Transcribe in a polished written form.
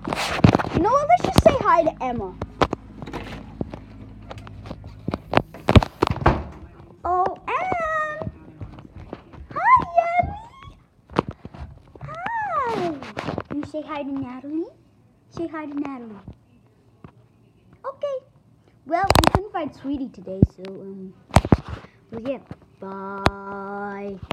You know what? Let's just say hi to Emma. Oh, Em! Hi, Emmy! Hi! You say hi to Natalie? Say hi to Natalie. Okay. Well, we couldn't find Sweetie today, so, yeah. Bye.